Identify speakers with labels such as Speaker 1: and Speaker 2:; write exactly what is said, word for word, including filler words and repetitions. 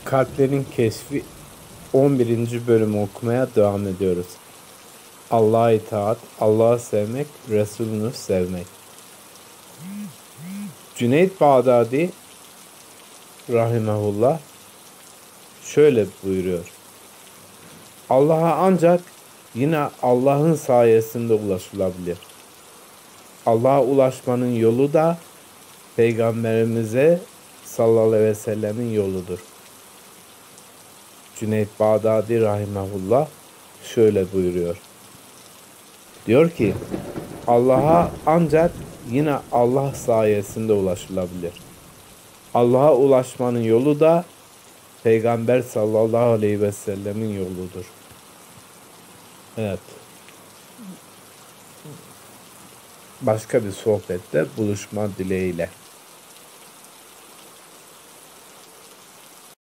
Speaker 1: Kalplerin Keşfi on birinci bölümü okumaya devam ediyoruz. Allah'a itaat, Allah'ı sevmek, Resulünü sevmek. Cüneyd Bağdadi rahimehullah şöyle buyuruyor. Allah'a ancak yine Allah'ın sayesinde ulaşılabilir. Allah'a ulaşmanın yolu da Peygamberimize sallallahu aleyhi ve sellemin yoludur. Cüneyd Bağdadi rahimehullah şöyle buyuruyor. Diyor ki, Allah'a ancak yine Allah sayesinde ulaşılabilir. Allah'a ulaşmanın yolu da Peygamber sallallahu aleyhi ve sellemin yoludur. Evet. Başka bir sohbette buluşma dileğiyle.